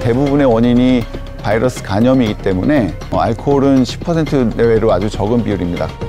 대부분의 원인이 바이러스 감염이기 때문에 알코올은 10% 내외로 아주 적은 비율입니다.